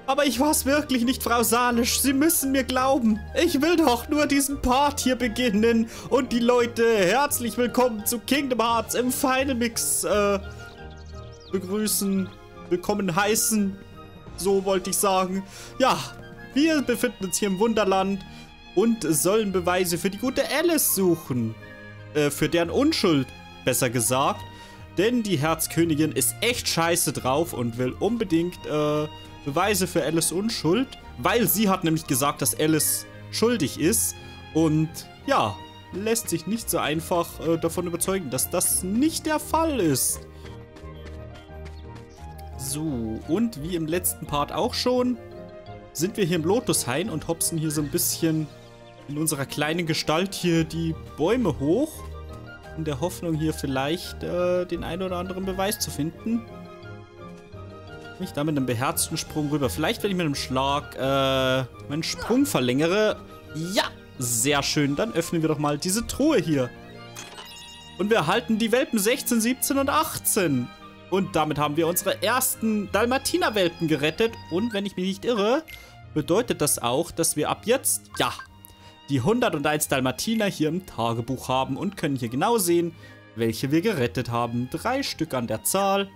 Aber ich war's wirklich nicht, Frau Salisch. Sie müssen mir glauben. Ich will doch nur diesen Part hier beginnen und die Leute herzlich willkommen zu Kingdom Hearts im Final Mix begrüßen, willkommen heißen. So wollte ich sagen. Ja, wir befinden uns hier im Wunderland und sollen Beweise für die gute Alice suchen. Für deren Unschuld, besser gesagt. Denn die Herzkönigin ist echt scheiße drauf und will unbedingt Beweise für Alice Unschuld, weil sie hat nämlich gesagt, dass Alice schuldig ist und ja, lässt sich nicht so einfach davon überzeugen, dass das nicht der Fall ist. So, und wie im letzten Part auch schon, sind wir hier im Lotushain und hopsen hier so ein bisschen in unserer kleinen Gestalt hier die Bäume hoch, in der Hoffnung hier vielleicht den einen oder anderen Beweis zu finden. Ich da mit einem beherzten Sprung rüber. Vielleicht, wenn ich mit einem Schlag meinen Sprung verlängere. Ja, sehr schön. Dann öffnen wir doch mal diese Truhe hier. Und wir erhalten die Welpen 16, 17 und 18. Und damit haben wir unsere ersten Dalmatiner-Welpen gerettet. Und wenn ich mich nicht irre, bedeutet das auch, dass wir ab jetzt, ja, die 101 Dalmatiner hier im Tagebuch haben. Und können hier genau sehen, welche wir gerettet haben. 3 Stück an der Zahl.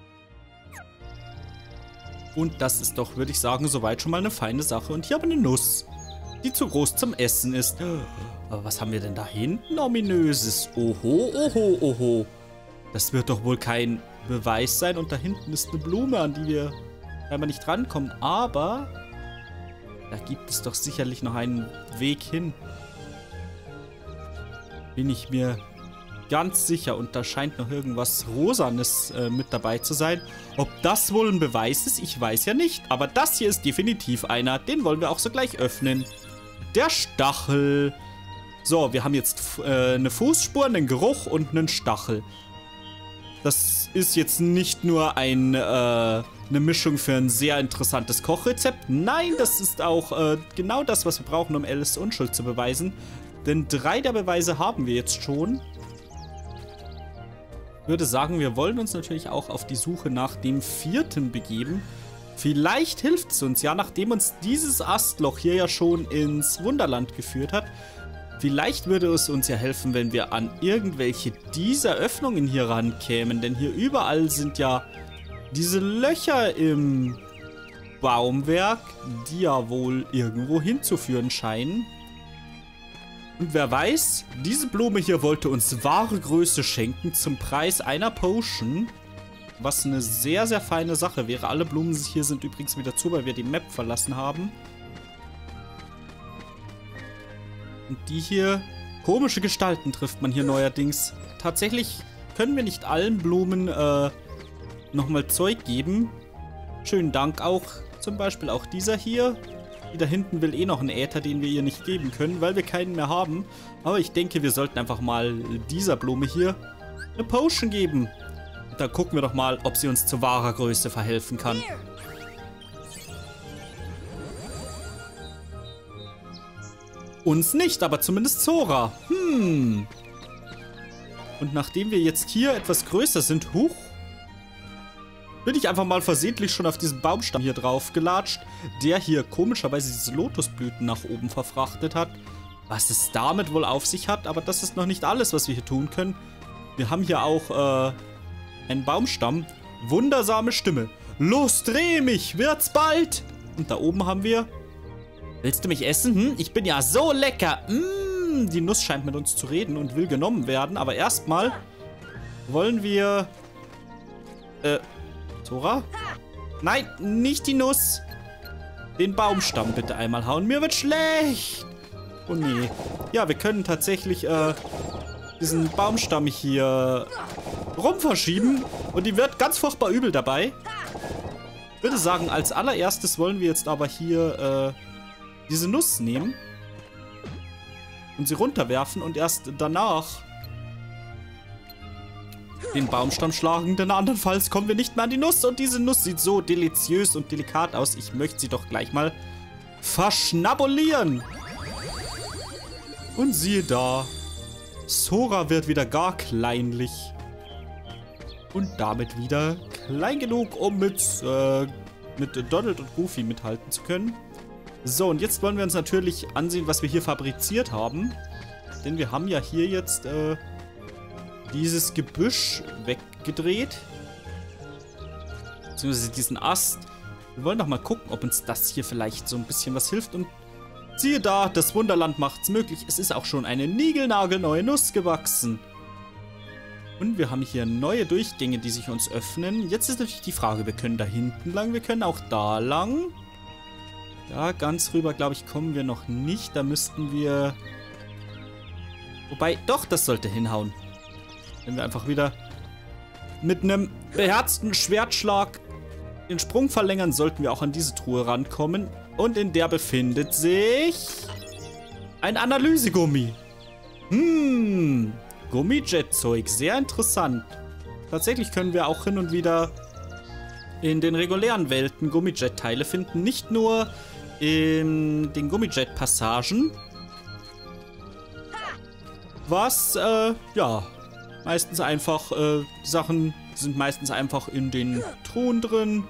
Und das ist doch, würde ich sagen, soweit schon mal eine feine Sache. Und hier haben wir eine Nuss, die zu groß zum Essen ist. Aber was haben wir denn da hinten ominöses? Oho, oho, oho. Das wird doch wohl kein Beweis sein. Und da hinten ist eine Blume, an die wir einmal nicht rankommen. Aber da gibt es doch sicherlich noch einen Weg hin. Bin ich mir ganz sicher. Und da scheint noch irgendwas Rosanes mit dabei zu sein. Ob das wohl ein Beweis ist, ich weiß ja nicht. Aber das hier ist definitiv einer. Den wollen wir auch sogleich öffnen. Der Stachel. So, wir haben jetzt eine Fußspur, einen Geruch und einen Stachel. Das ist jetzt nicht nur eine Mischung für ein sehr interessantes Kochrezept. Nein, das ist auch genau das, was wir brauchen, um Alice Unschuld zu beweisen. Denn 3 der Beweise haben wir jetzt schon. Ich würde sagen, wir wollen uns natürlich auch auf die Suche nach dem 4. begeben. Vielleicht hilft es uns ja, nachdem uns dieses Astloch hier ja schon ins Wunderland geführt hat. Vielleicht würde es uns ja helfen, wenn wir an irgendwelche dieser Öffnungen hier rankämen. Denn hier überall sind ja diese Löcher im Baumwerk, die ja wohl irgendwo hinzuführen scheinen. Und wer weiß, diese Blume hier wollte uns wahre Größe schenken zum Preis einer Potion. Was eine sehr, sehr feine Sache wäre. Alle Blumen hier sind übrigens wieder zu, weil wir die Map verlassen haben. Und die hier, komische Gestalten trifft man hier neuerdings. Tatsächlich können wir nicht allen Blumen nochmal Zeug geben. Schönen Dank auch, zum Beispiel auch dieser hier. Die da hinten will eh noch einen Äther, den wir ihr nicht geben können, weil wir keinen mehr haben. Aber ich denke, wir sollten einfach mal dieser Blume hier eine Potion geben. Und dann gucken wir doch mal, ob sie uns zu wahrer Größe verhelfen kann. Uns nicht, aber zumindest Zora. Und nachdem wir jetzt hier etwas größer sind, bin ich einfach mal versehentlich schon auf diesen Baumstamm hier drauf gelatscht, der hier komischerweise diese Lotusblüten nach oben verfrachtet hat. Was es damit wohl auf sich hat, aber das ist noch nicht alles, was wir hier tun können. Wir haben hier auch einen Baumstamm. Wundersame Stimme. Los, dreh mich, wird's bald. Und da oben haben wir... Willst du mich essen? Ich bin ja so lecker. Die Nuss scheint mit uns zu reden und will genommen werden. Aber erstmal wollen wir... Zora? Nein, nicht die Nuss. Den Baumstamm bitte einmal hauen. Mir wird schlecht. Oh nee. Ja, wir können tatsächlich diesen Baumstamm hier rumverschieben. Und die wird ganz furchtbar übel dabei. Ich würde sagen, als allererstes wollen wir jetzt aber hier diese Nuss nehmen. Und sie runterwerfen und erst danach den Baumstamm schlagen, denn andernfalls kommen wir nicht mehr an die Nuss. Und diese Nuss sieht so deliziös und delikat aus. Ich möchte sie doch gleich mal verschnabulieren. Und siehe da, Zora wird wieder gar kleinlich. Und damit wieder klein genug, um mit mit Donald und Goofy mithalten zu können. So, und jetzt wollen wir uns natürlich ansehen, was wir hier fabriziert haben. Denn wir haben ja hier jetzt dieses Gebüsch weggedreht. Beziehungsweise diesen Ast. Wir wollen doch mal gucken, ob uns das hier vielleicht so ein bisschen was hilft. Und siehe da, das Wunderland macht's möglich. Es ist auch schon eine niegelnagelneue Nuss gewachsen. Und wir haben hier neue Durchgänge, die sich uns öffnen. Jetzt ist natürlich die Frage, wir können da hinten lang, wir können auch da lang. Da ganz rüber, glaube ich, kommen wir noch nicht. Da müssten wir... Wobei, doch, das sollte hinhauen. Wenn wir einfach wieder mit einem beherzten Schwertschlag den Sprung verlängern, sollten wir auch an diese Truhe rankommen. Und in der befindet sich ein Analysegummi. Gummijet-Zeug, sehr interessant. Tatsächlich können wir auch hin und wieder in den regulären Welten Gummijet-Teile finden. Nicht nur in den Gummijet-Passagen. Was, ja, meistens einfach, Sachen sind meistens einfach in den Truhen drin.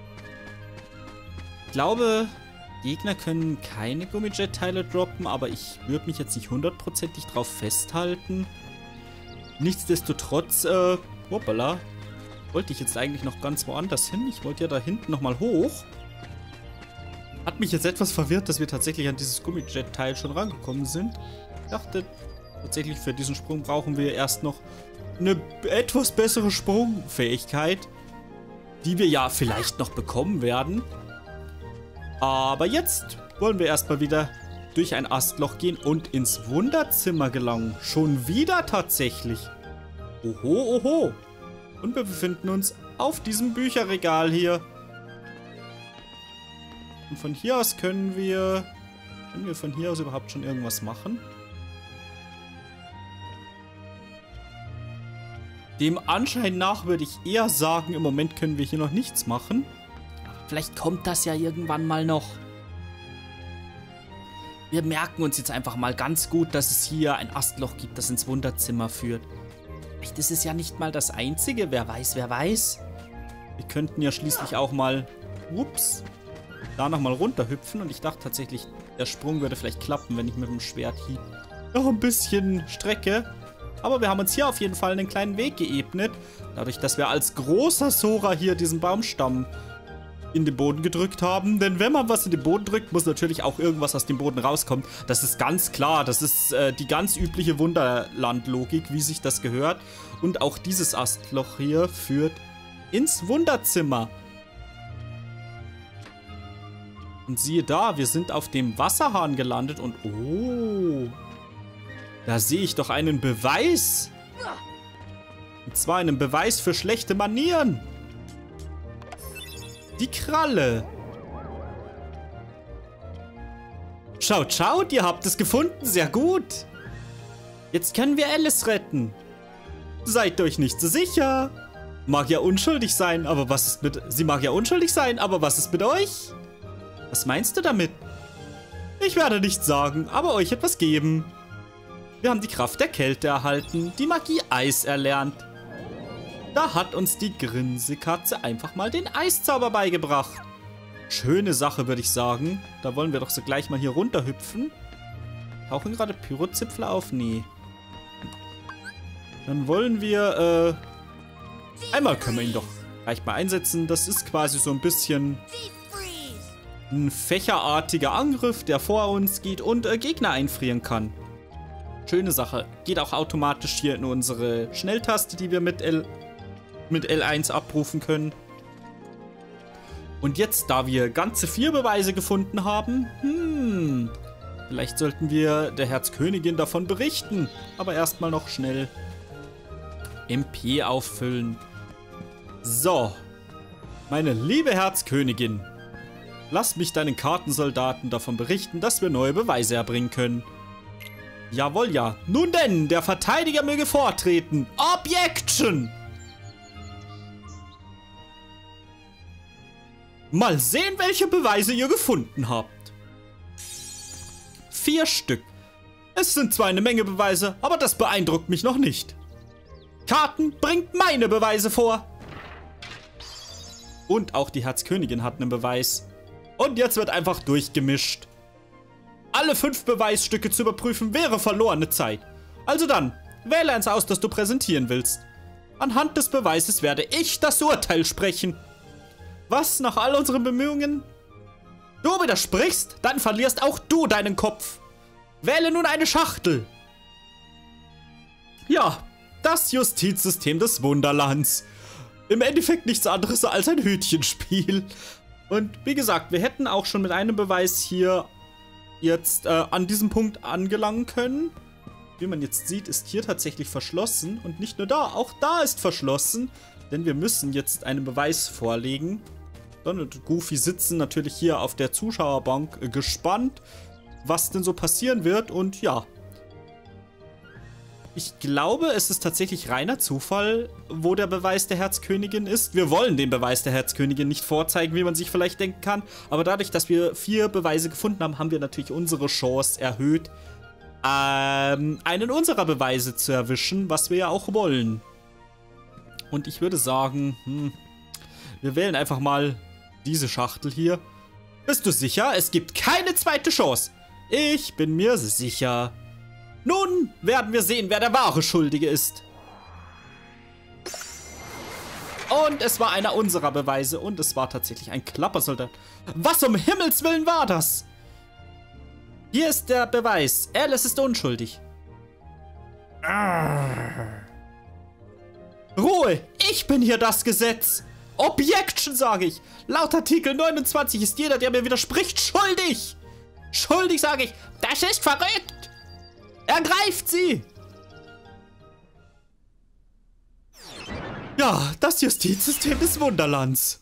Ich glaube, Gegner können keine Gummijet-Teile droppen, aber ich würde mich jetzt nicht hundertprozentig drauf festhalten. Nichtsdestotrotz, hoppala, wollte ich jetzt eigentlich noch ganz woanders hin. Ich wollte ja da hinten nochmal hoch. Hat mich jetzt etwas verwirrt, dass wir tatsächlich an dieses Gummijet-Teil schon rangekommen sind. Ich dachte, tatsächlich für diesen Sprung brauchen wir erst noch eine etwas bessere Sprungfähigkeit, die wir ja vielleicht noch bekommen werden. Aber jetzt wollen wir erstmal wieder durch ein Astloch gehen und ins Wunderzimmer gelangen. Schon wieder tatsächlich. Oho, oho. Und wir befinden uns auf diesem Bücherregal hier. Und von hier aus können wir von hier aus überhaupt schon irgendwas machen? Dem Anschein nach würde ich eher sagen, im Moment können wir hier noch nichts machen. Vielleicht kommt das ja irgendwann mal noch. Wir merken uns jetzt einfach mal ganz gut, dass es hier ein Astloch gibt, das ins Wunderzimmer führt. Vielleicht ist es ja nicht mal das einzige, wer weiß, wer weiß. Wir könnten ja schließlich auch mal, ups, da nochmal runterhüpfen. Und ich dachte tatsächlich, der Sprung würde vielleicht klappen, wenn ich mit dem Schwerthieb noch ein bisschen strecke. Aber wir haben uns hier auf jeden Fall einen kleinen Weg geebnet. Dadurch, dass wir als großer Sora hier diesen Baumstamm in den Boden gedrückt haben. Denn wenn man was in den Boden drückt, muss natürlich auch irgendwas aus dem Boden rauskommen. Das ist ganz klar. Das ist die ganz übliche Wunderland-Logik, wie sich das gehört. Und auch dieses Astloch hier führt ins Wunderzimmer. Und siehe da, wir sind auf dem Wasserhahn gelandet und oh, da sehe ich doch einen Beweis. Und zwar einen Beweis für schlechte Manieren. Die Kralle. Schaut, schaut, ihr habt es gefunden. Sehr gut. Jetzt können wir Alice retten. Seid euch nicht so sicher. Mag ja unschuldig sein, aber was ist mit... Sie mag ja unschuldig sein, aber was ist mit euch? Was meinst du damit? Ich werde nichts sagen, aber euch etwas geben. Wir haben die Kraft der Kälte erhalten, die Magie Eis erlernt. Da hat uns die Grinsekatze einfach mal den Eiszauber beigebracht. Schöne Sache, würde ich sagen. Da wollen wir doch so gleich mal hier runterhüpfen. Tauchen gerade Pyrozipfel auf? Nee. Dann wollen wir, einmal können wir ihn doch gleich mal einsetzen. Das ist quasi so ein bisschen ein fächerartiger Angriff, der vor uns geht und Gegner einfrieren kann. Schöne Sache. Geht auch automatisch hier in unsere Schnelltaste, die wir mit L1 abrufen können. Und jetzt, da wir ganze 4 Beweise gefunden haben, vielleicht sollten wir der Herzkönigin davon berichten. Aber erstmal noch schnell MP auffüllen. So, meine liebe Herzkönigin, lass mich deinen Kartensoldaten davon berichten, dass wir neue Beweise erbringen können. Jawohl, ja. Nun denn, der Verteidiger möge vortreten. Objection! Mal sehen, welche Beweise ihr gefunden habt. 4 Stück. Es sind zwar eine Menge Beweise, aber das beeindruckt mich noch nicht. Karten, bringt meine Beweise vor. Und auch die Herzkönigin hat einen Beweis. Und jetzt wird einfach durchgemischt. Alle 5 Beweisstücke zu überprüfen wäre verlorene Zeit. Also dann, wähle eins aus, das du präsentieren willst. Anhand des Beweises werde ich das Urteil sprechen. Was, nach all unseren Bemühungen? Du widersprichst, dann verlierst auch du deinen Kopf. Wähle nun eine Schachtel. Ja, das Justizsystem des Wunderlands. Im Endeffekt nichts anderes als ein Hütchenspiel. Und wie gesagt, wir hätten auch schon mit einem Beweis hier jetzt an diesem Punkt angelangen können. Wie man jetzt sieht, ist hier tatsächlich verschlossen. Und nicht nur da, auch da ist verschlossen. Denn wir müssen jetzt einen Beweis vorlegen. Don und Goofy sitzen natürlich hier auf der Zuschauerbank gespannt, was denn so passieren wird. Und ja, ich glaube, es ist tatsächlich reiner Zufall, wo der Beweis der Herzkönigin ist. Wir wollen den Beweis der Herzkönigin nicht vorzeigen, wie man sich vielleicht denken kann. Aber dadurch, dass wir 4 Beweise gefunden haben, haben wir natürlich unsere Chance erhöht, einen unserer Beweise zu erwischen, was wir ja auch wollen. Und ich würde sagen, wir wählen einfach mal diese Schachtel hier. Bist du sicher? Es gibt keine zweite Chance. Ich bin mir sicher. Nun werden wir sehen, wer der wahre Schuldige ist. Und es war einer unserer Beweise und es war tatsächlich ein Klappersoldat. Was um Himmels Willen war das? Hier ist der Beweis. Alice ist unschuldig. Ruhe! Ich bin hier das Gesetz! Objection, sage ich! Laut Artikel 29 ist jeder, der mir widerspricht, schuldig! Schuldig, sage ich! Das ist verrückt! Ergreift sie! Ja, das Justizsystem des Wunderlands.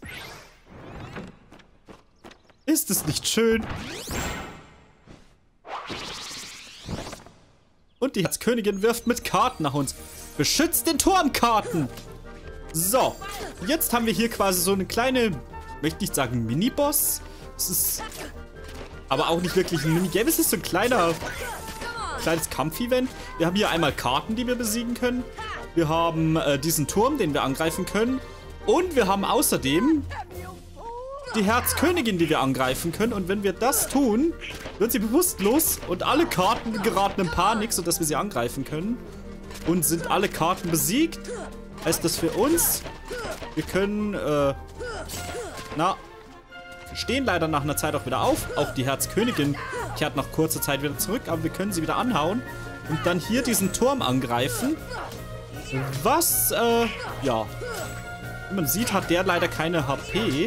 Ist es nicht schön? Und die Herzkönigin wirft mit Karten nach uns. Beschützt den Turmkarten! So, jetzt haben wir hier quasi so eine kleine, ich möchte nicht sagen Mini-Boss. Es ist aber auch nicht wirklich ein Minigame. Es ist so ein kleines Kampfevent. Wir haben hier einmal Karten, die wir besiegen können. Wir haben diesen Turm, den wir angreifen können. Und wir haben außerdem die Herzkönigin, die wir angreifen können. Und wenn wir das tun, wird sie bewusstlos und alle Karten geraten in Panik, sodass wir sie angreifen können. Und sind alle Karten besiegt, heißt das für uns, wir können, stehen leider nach einer Zeit auch wieder auf. Auch die Herzkönigin kehrt nach kurzer Zeit wieder zurück, aber wir können sie wieder anhauen und dann hier diesen Turm angreifen. Was, ja, wie man sieht, hat der leider keine HP.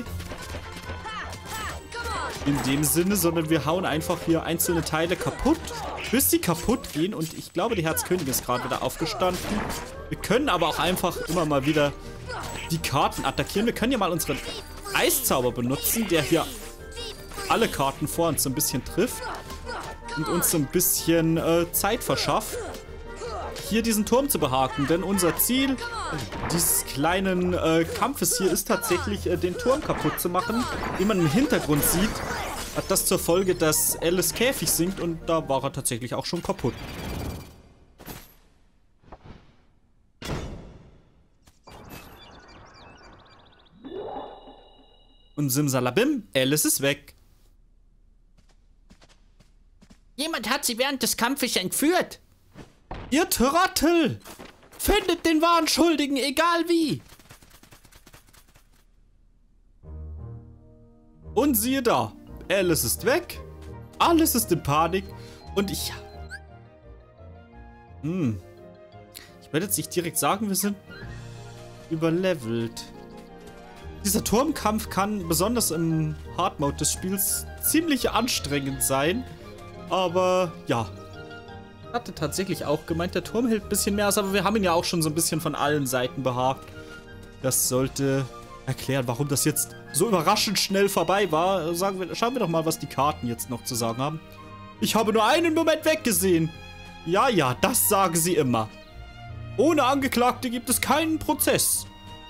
In dem Sinne, sondern wir hauen einfach hier einzelne Teile kaputt, bis sie kaputt gehen. Und ich glaube, die Herzkönigin ist gerade wieder aufgestanden. Wir können aber auch einfach immer mal wieder die Karten attackieren. Wir können ja mal unseren Eiszauber benutzen, der hier alle Karten vor uns so ein bisschen trifft und uns so ein bisschen Zeit verschafft, hier diesen Turm zu behaken. Denn unser Ziel dieses kleinen Kampfes hier ist tatsächlich, den Turm kaputt zu machen. Wie man im Hintergrund sieht, hat das zur Folge, dass Alice Käfig sinkt und da war er tatsächlich auch schon kaputt. Und simsalabim, Alice ist weg. Jemand hat sie während des Kampfes entführt. Ihr Trottel! Findet den wahren Schuldigen, egal wie! Und siehe da, Alice ist weg, alles ist in Panik und ich werde jetzt nicht direkt sagen, wir sind überlevelt. Dieser Turmkampf kann besonders im Hard Mode des Spiels ziemlich anstrengend sein, aber ja. Hatte tatsächlich auch gemeint, der Turm hält ein bisschen mehr aus, aber wir haben ihn ja auch schon so ein bisschen von allen Seiten behagt. Das sollte erklären, warum das jetzt so überraschend schnell vorbei war. Schauen wir doch mal, was die Karten jetzt noch zu sagen haben. Ich habe nur einen Moment weggesehen. Ja, ja, das sagen sie immer. Ohne Angeklagte gibt es keinen Prozess.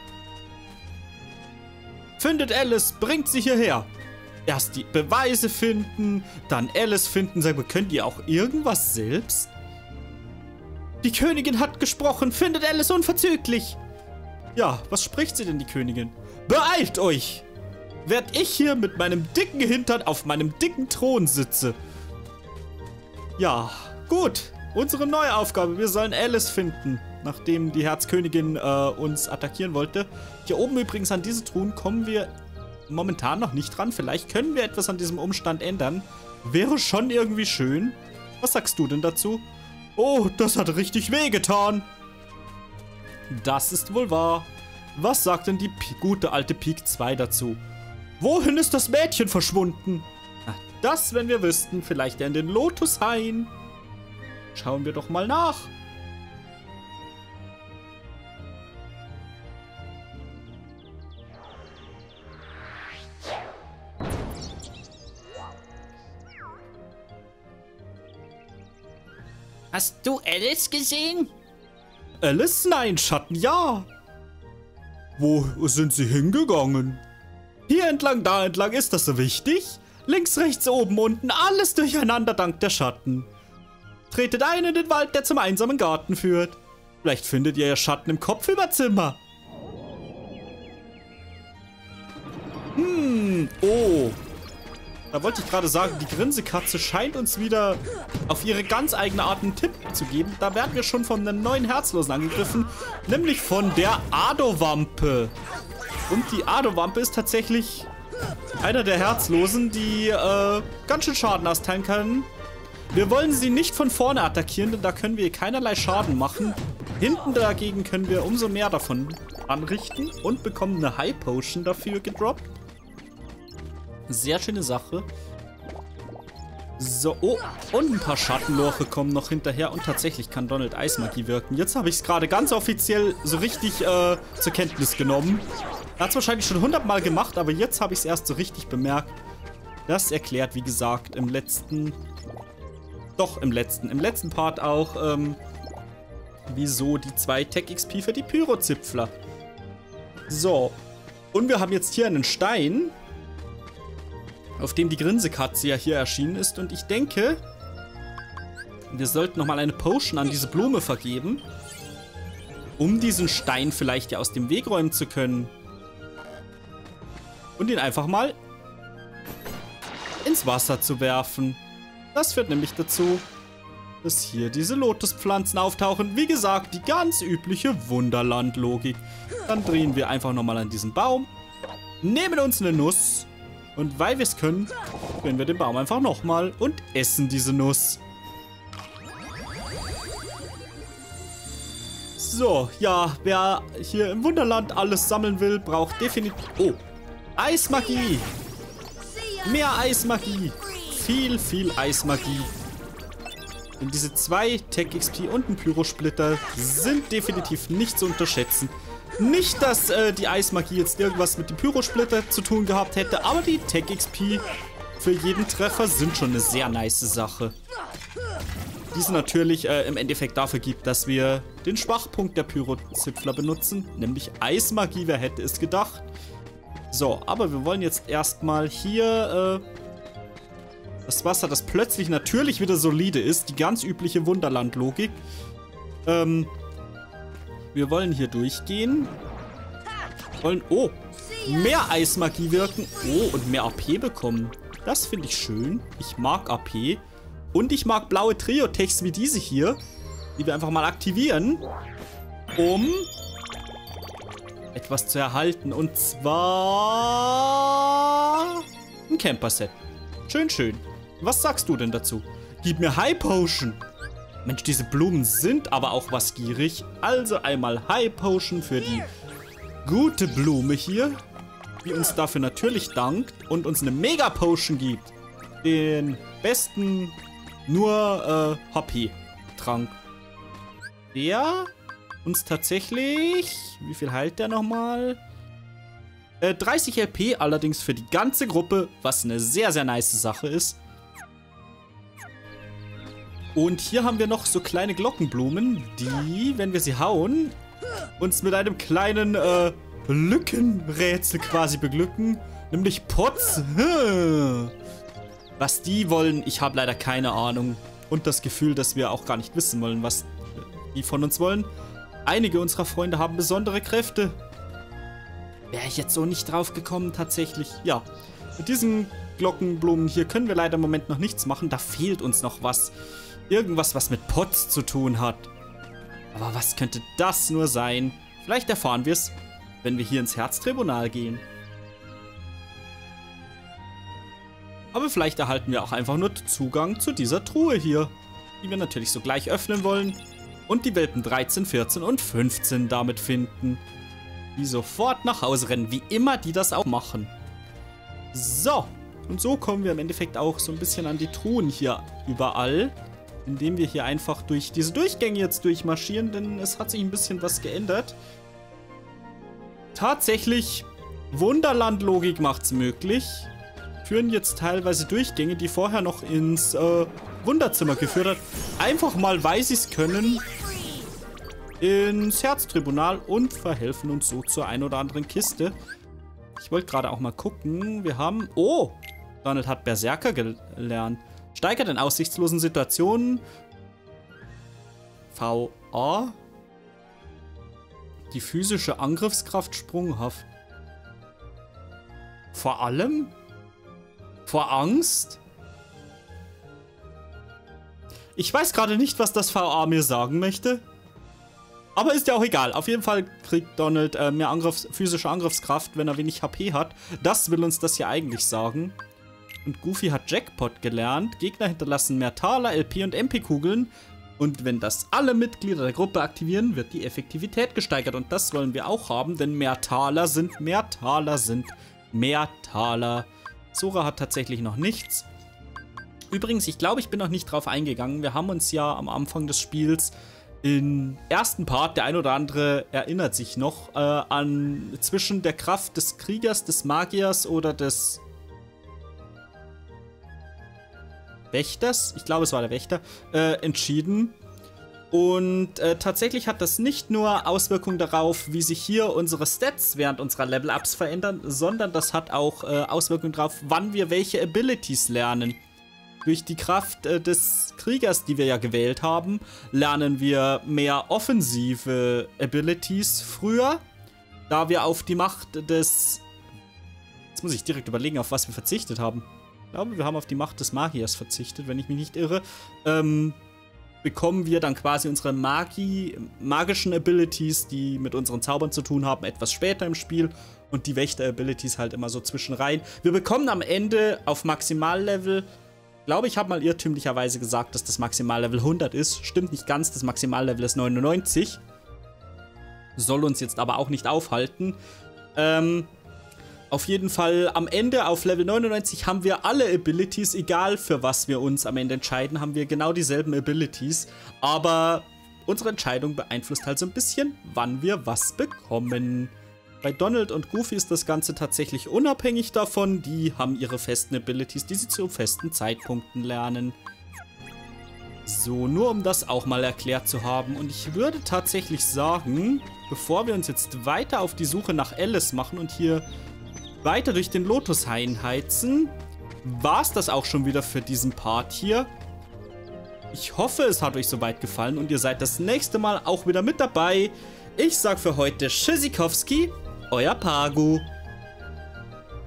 Findet Alice, bringt sie hierher. Erst die Beweise finden, dann Alice finden. Sagen wir, könnt ihr auch irgendwas selbst? Die Königin hat gesprochen, findet Alice unverzüglich. Ja, was spricht sie denn, die Königin? Beeilt euch! Während ich hier mit meinem dicken Hintern auf meinem dicken Thron sitze. Ja, gut. Unsere neue Aufgabe. Wir sollen Alice finden, nachdem die Herzkönigin uns attackieren wollte. Hier oben übrigens an diese Truhen kommen wir momentan noch nicht dran. Vielleicht können wir etwas an diesem Umstand ändern. Wäre schon irgendwie schön. Was sagst du denn dazu? Oh, das hat richtig wehgetan. Das ist wohl wahr. Was sagt denn die gute alte Pik 2 dazu? Wohin ist das Mädchen verschwunden? Na, das, wenn wir wüssten, vielleicht in den Lotushain. Schauen wir doch mal nach. Hast du Alice gesehen? Alice? Nein, Schatten, ja. Wo sind sie hingegangen? Hier entlang, da entlang, ist das so wichtig? Links, rechts, oben, unten, alles durcheinander dank der Schatten. Tretet ein in den Wald, der zum einsamen Garten führt. Vielleicht findet ihr ja Schatten im Kopfüberzimmer. Oh. Da wollte ich gerade sagen, die Grinsekatze scheint uns wieder auf ihre ganz eigene Art einen Tipp zu geben. Da werden wir schon von einem neuen Herzlosen angegriffen, nämlich von der Adowampe. Und die Adowampe ist tatsächlich einer der Herzlosen, die ganz schön Schaden austeilen kann. Wir wollen sie nicht von vorne attackieren, denn da können wir ihr keinerlei Schaden machen. Hinten dagegen können wir umso mehr davon anrichten und bekommen eine High Potion dafür gedroppt. Sehr schöne Sache. So, oh, und ein paar Schattenloche kommen noch hinterher und tatsächlich kann Donald Eismagie wirken. Jetzt habe ich es gerade ganz offiziell so richtig zur Kenntnis genommen. Er hat es wahrscheinlich schon 100-mal gemacht, aber jetzt habe ich es erst so richtig bemerkt. Das erklärt, wie gesagt, im letzten Part auch, wieso die 2 Tech XP für die Pyrozipfler. So, und wir haben jetzt hier einen Stein, auf dem die Grinsekatze ja hier erschienen ist. Und ich denke, wir sollten nochmal eine Potion an diese Blume vergeben, um diesen Stein vielleicht ja aus dem Weg räumen zu können. Und ihn einfach mal ins Wasser zu werfen. Das führt nämlich dazu, dass hier diese Lotuspflanzen auftauchen. Wie gesagt, die ganz übliche Wunderland-Logik. Dann drehen wir einfach nochmal an diesen Baum, nehmen uns eine Nuss und weil wir es können, drehen wir den Baum einfach nochmal und essen diese Nuss. So, ja, wer hier im Wunderland alles sammeln will, braucht definitiv... Oh, Eismagie! Mehr Eismagie! Viel, viel Eismagie. Denn diese 2 Tech XP und ein Pyrosplitter sind definitiv nicht zu unterschätzen. Nicht, dass die Eismagie jetzt irgendwas mit dem Pyrosplitter zu tun gehabt hätte, aber die Tech XP für jeden Treffer sind schon eine sehr nice Sache. Diese natürlich im Endeffekt dafür gibt, dass wir den Schwachpunkt der Pyrozipfler benutzen, nämlich Eismagie, wer hätte es gedacht. So, aber wir wollen jetzt erstmal hier das Wasser, das plötzlich natürlich wieder solide ist, die ganz übliche Wunderland-Logik. Wir wollen hier durchgehen. Wollen, oh, mehr Eismagie wirken. Oh, und mehr AP bekommen. Das finde ich schön. Ich mag AP. Und ich mag blaue Trio-Techs wie diese hier, die wir einfach mal aktivieren, um etwas zu erhalten. Und zwar ein Camper-Set. Schön, schön. Was sagst du denn dazu? Gib mir High Potion. Mensch, diese Blumen sind aber auch was gierig. Also einmal High Potion für die gute Blume hier, die uns dafür natürlich dankt und uns eine Mega Potion gibt. Den besten nur HP-Trank. Der uns tatsächlich... Wie viel heilt der nochmal? 30 LP allerdings für die ganze Gruppe, was eine sehr, sehr nice Sache ist. Und hier haben wir noch so kleine Glockenblumen, die, wenn wir sie hauen, uns mit einem kleinen Lückenrätsel quasi beglücken. Nämlich Pots. Was die wollen, ich habe leider keine Ahnung. Und das Gefühl, dass wir auch gar nicht wissen wollen, was die von uns wollen. Einige unserer Freunde haben besondere Kräfte. Wäre ich jetzt so nicht drauf gekommen, tatsächlich. Ja, mit diesen Glockenblumen hier können wir leider im Moment noch nichts machen. Da fehlt uns noch was. Irgendwas, was mit Pots zu tun hat. Aber was könnte das nur sein? Vielleicht erfahren wir es, wenn wir hier ins Herztribunal gehen. Aber vielleicht erhalten wir auch einfach nur Zugang zu dieser Truhe hier, die wir natürlich sogleich öffnen wollen. Und die Welpen 13, 14 und 15 damit finden. Die sofort nach Hause rennen, wie immer die das auch machen. So, und so kommen wir im Endeffekt auch so ein bisschen an die Truhen hier überall. Indem wir hier einfach durch diese Durchgänge jetzt durchmarschieren, denn es hat sich ein bisschen was geändert. Tatsächlich, Wunderland-Logik macht's möglich. Führen jetzt teilweise Durchgänge, die vorher noch ins Wunderzimmer geführt hat. Einfach mal, weil sie es können, ins Herztribunal und verhelfen uns so zur ein oder anderen Kiste. Ich wollte gerade auch mal gucken. Wir haben... Oh! Donald hat Berserker gelernt. Steigert in aussichtslosen Situationen. VA. Die physische Angriffskraft sprunghaft. Vor allem? Vor Angst? Ich weiß gerade nicht, was das VA mir sagen möchte. Aber ist ja auch egal. Auf jeden Fall kriegt Donald mehr physische Angriffskraft, wenn er wenig HP hat. Das will uns das ja eigentlich sagen. Und Goofy hat Jackpot gelernt. Gegner hinterlassen mehr Taler, LP und MP-Kugeln. Und wenn das alle Mitglieder der Gruppe aktivieren, wird die Effektivität gesteigert. Und das wollen wir auch haben, denn mehr Taler sind mehr Taler sind mehr Taler. Sora hat tatsächlich noch nichts. Übrigens, ich glaube, ich bin noch nicht drauf eingegangen. Wir haben uns ja am Anfang des Spiels im ersten Part, der ein oder andere erinnert sich noch, an zwischen der Kraft des Kriegers, des Magiers oder des Wächters, ich glaube, es war der Wächter, entschieden. Und tatsächlich hat das nicht nur Auswirkungen darauf, wie sich hier unsere Stats während unserer Level-Ups verändern, sondern das hat auch Auswirkungen darauf, wann wir welche Abilities lernen. Durch die Kraft des Kriegers, die wir ja gewählt haben, lernen wir mehr offensive Abilities früher, da wir auf die Macht des... Jetzt muss ich direkt überlegen, auf was wir verzichtet haben. Ich glaube, wir haben auf die Macht des Magiers verzichtet, wenn ich mich nicht irre. Bekommen wir dann quasi unsere magischen Abilities, die mit unseren Zaubern zu tun haben, etwas später im Spiel. Und die Wächter-Abilities halt immer so zwischenrein. Wir bekommen am Ende auf Maximallevel... Ich glaube, ich habe mal irrtümlicherweise gesagt, dass das Maximallevel 100 ist. Stimmt nicht ganz, das Maximallevel ist 99. Soll uns jetzt aber auch nicht aufhalten. Auf jeden Fall am Ende auf Level 99 haben wir alle Abilities, egal für was wir uns am Ende entscheiden, haben wir genau dieselben Abilities. Aber unsere Entscheidung beeinflusst halt so ein bisschen, wann wir was bekommen. Bei Donald und Goofy ist das Ganze tatsächlich unabhängig davon. Die haben ihre festen Abilities, die sie zu festen Zeitpunkten lernen. So, nur um das auch mal erklärt zu haben. Und ich würde tatsächlich sagen, bevor wir uns jetzt weiter auf die Suche nach Alice machen und hier weiter durch den Lotushain heizen, war es das auch schon wieder für diesen Part hier. Ich hoffe, es hat euch soweit gefallen und ihr seid das nächste Mal auch wieder mit dabei. Ich sag für heute Tschüssikowski. Euer Pagu.